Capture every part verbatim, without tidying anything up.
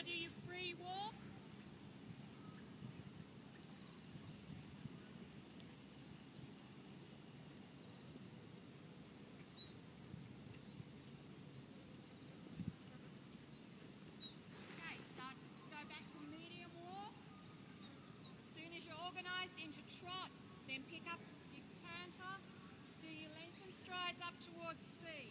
do your free walk. Okay, start to go back to medium walk. As soon as you're organised, into trot, then pick up your canter, do your lengthen strides up towards C.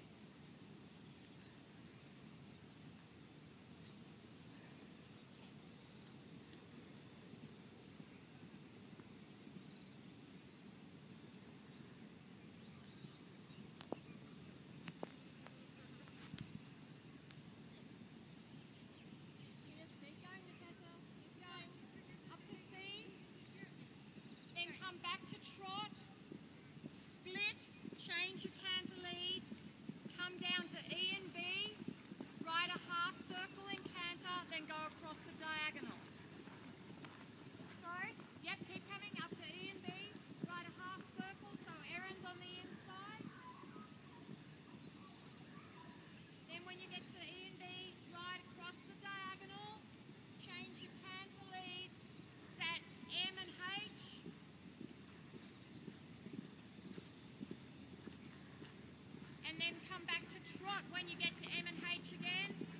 Come back to trot, split, change your canter lead, come down to E and B, ride a half circle in canter, then go across the diagonal. Sorry? Yep, keep coming up to E and B, ride a half circle so Erin's on the inside. Then when you get to E and B, ride across the diagonal, change your canter lead, it's at M and H. And then come back to trot when you get to M and H again.